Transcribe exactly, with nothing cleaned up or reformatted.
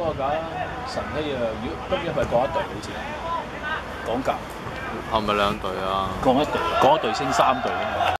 嗰個架晨曦啊，如果今日係降一隊好似港甲， 係咪兩隊啊？ 降一隊，降一隊升三隊啊嘛。